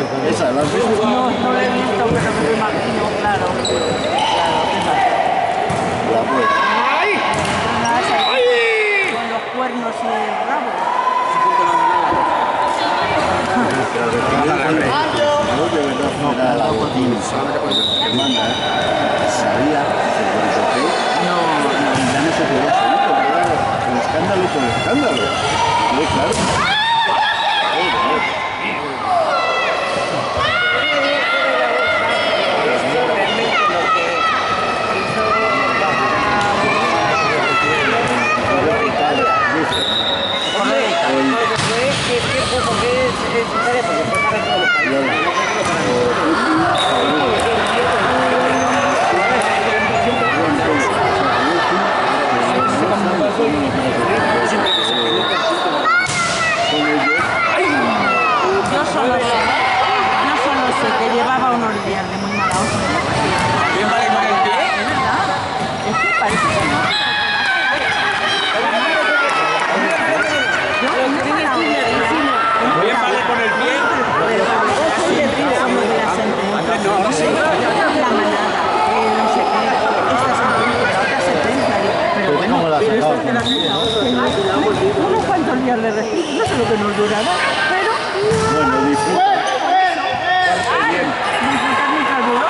¿Esa la has visto? No, no la he visto, pero me lo imagino, claro. Claro, fíjate. La puedo. Con los cuernos y el rabo. No, era la botín, que manda, sabía que por qué. No, ya no se podía seguir, porque era el escándalo por el escándalo. Muy claro. Yo solo sé que llevaba unos días de muy mala hostia. ¿Bien vale con el pie? ¿Es verdad? Es que parece que no. ¿Bien vale con el pie? La manada, no sé qué, esta sentencia, la otra sentencia, pero bueno, unos cuantos días de respiro, no sé lo que nos durará, pero Bueno, disfruta. disfrutar mientras duró.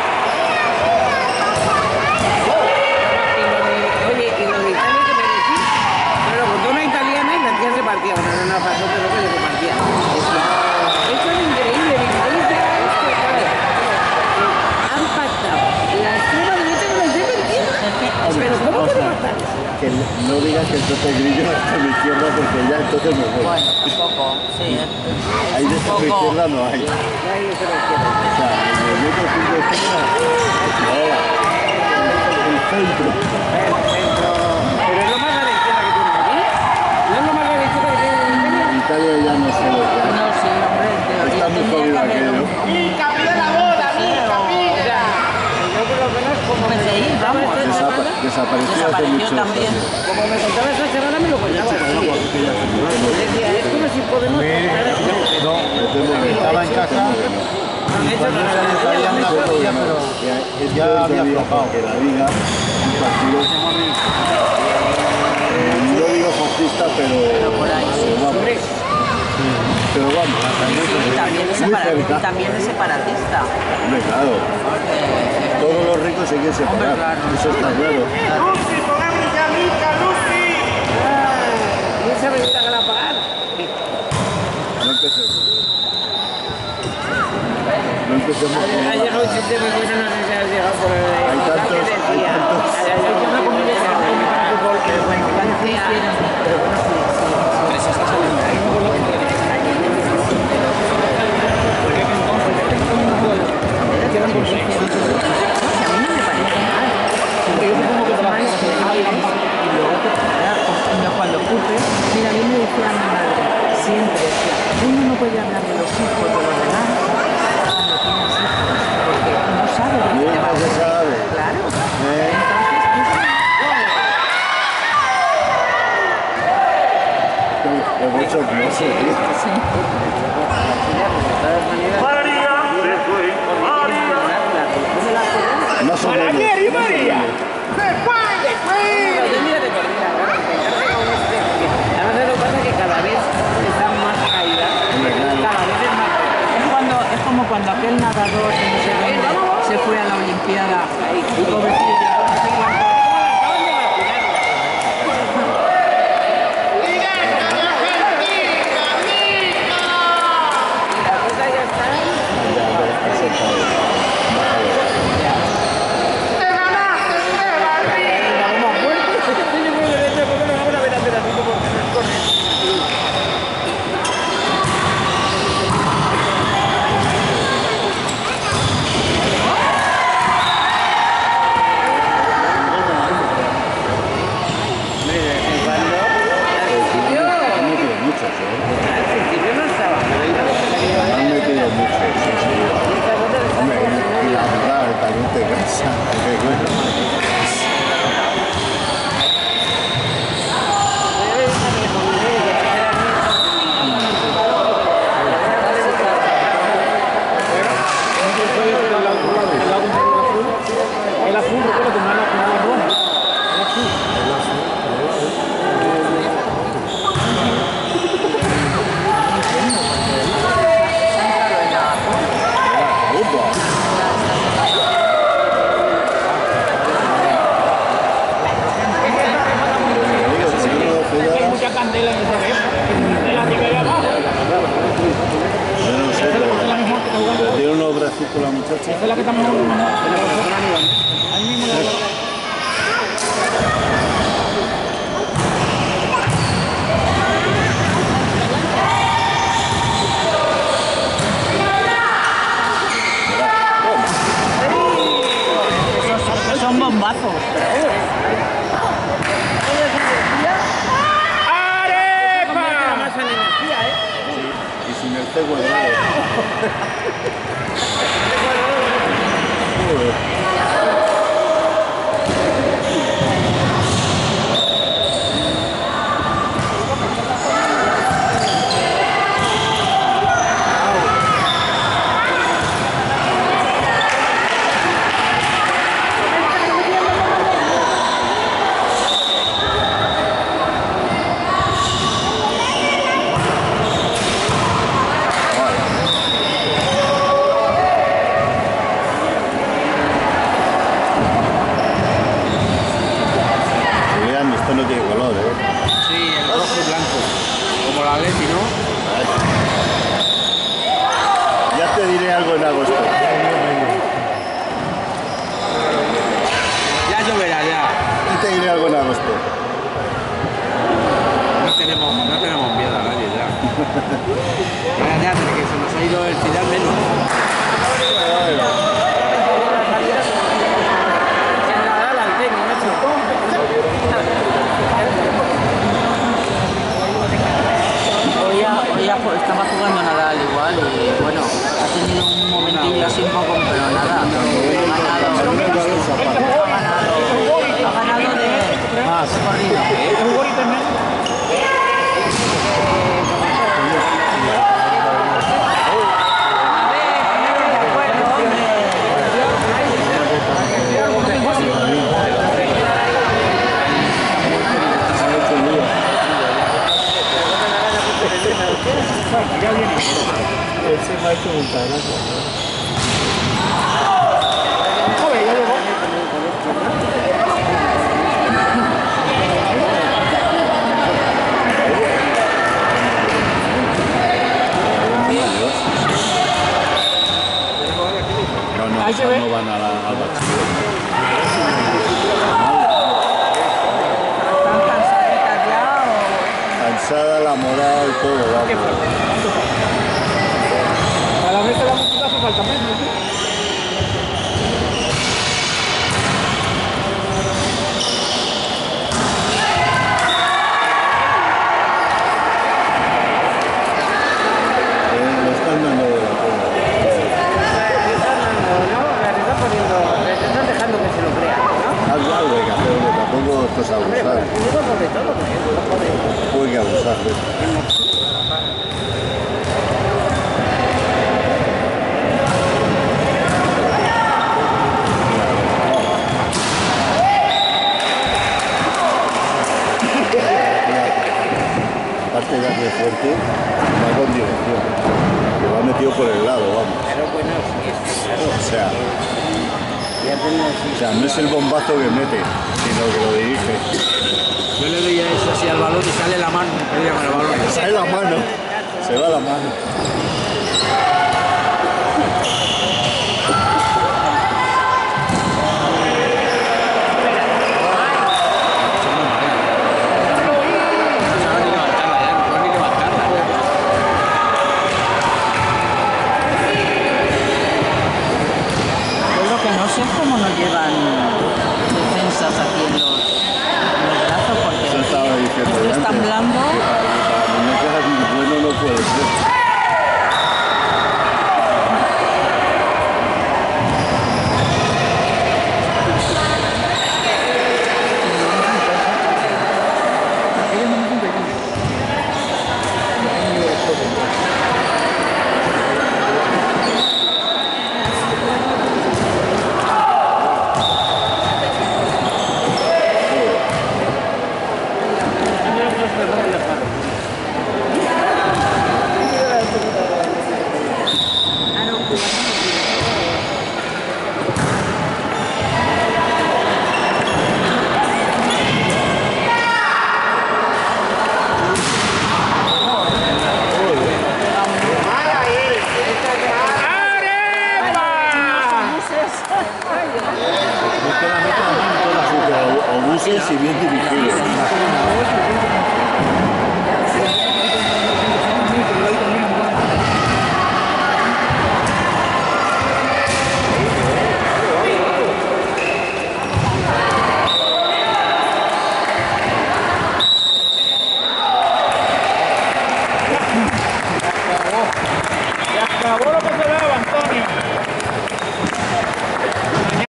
Oye, y lo de Italia que me decís, pero contó una italiana y la tía se partía, bueno, no pasó, pero que se partía. Esto es increíble, mi país ya es que, claro, han pactado la extrema derecha con la extrema izquierda. Pero ¿cómo que no pactan? Que no digas que el Pepe Grillo está a mi izquierda porque ya entonces me voy. Bueno, tampoco, sí, Ahí de extrema izquierda no hay. Ya hay extrema izquierda. O sea, el movimiento de izquierda, ahora, el centro. Pero es lo más a la izquierda que tiene aquí. No es lo más a la izquierda que tiene en Italia. En Italia ya no sé lo que hay. no, sí, hombre, en teoría Está muy tendría que jodido haber aquello. Yo por lo menos, como un PCI, vamos, Desapareció hace muchos también. años. como me contaba esa semana, me lo contaba. Decía, es como si podemos... No, estaba en casa. Salía una cosilla, pero ya había aflojado. Que la Liga, un partido, no digo fascista, pero Por ahí, sí. vamos. Pero vamos, Y también es separatista. Hombre, claro. Todos los ricos se quieren separar. Hombre, claro. Eso está claro. ¡Lucy, ponemos ya mica, Lucy! ¿Y esa visita que la pagar? No empecemos. No empecemos con Ha llegado un chiste muy bueno, no sé si has llegado por el... Hay tantos, que hay decía. tantos. Ha llegado una comida que no tiene fútbol, pero bueno, Parecía. pero bueno, Cuando ocurre, mira, a mí me decía mi madre, siempre decía, uno no puede hablar de los hijos de los demás cuando tienes hijos, porque no sabes lo que te va a Nunca se ocurrir. sabe. Claro. ¿Eh? Pero eso no sé. Más o menos. María! Además, lo que pasa es que cada vez están más caídas. Cada vez es más caída. Es como cuando aquel nadador que no sé dónde se fue a la Olimpiada y pobrecillo. con la muchacha. Esa es la que estamos hablando. Ahí mismo la Son bombazos. Y sin el C cuadrado. Julián, esto no tiene color, ¿eh? Sí, el rojo y blanco. Como la Leti, ¿no? Ya te diré algo en agosto. Ya lloverá, ya. Y te diré algo en agosto. No tenemos miedo a nadie, ya. Ya, que se nos ha ido el final menos. Hoy estaba jugando Nadal igual y bueno, ha tenido un momentillo así un poco, pero nada, ha ganado de más corrido. Ese va a hecho multa, No van al bachiller. ¿Están cansaditas ya o...? Cansada, la moral, todo, vamos. A la vez de la música hace falta más, ¿no? Lo están dando de la pena. les están dejando que se lo crean, ¿no? Algo hay que hacer, hombre, tampoco esto es Hombre, abusar. pero digo sobre todo, no joder. Tampoco hay que abusar de esto. Aparte de darle fuerte, va con dirección. Que va metido por el lado, vamos. Pero bueno, sí, claro. O sea, no es el bombazo que mete, sino que lo dirige. Yo le doy a eso así al balón y sale la mano. Con el balón. Sale la mano, se va la mano. Lo que no sé es cómo no llevan defensas aquí en los brazos, porque Eso estaba diciendo esto yo es tan antes. blando. Que para muñecas bueno no puede ser. sí, bien dividido.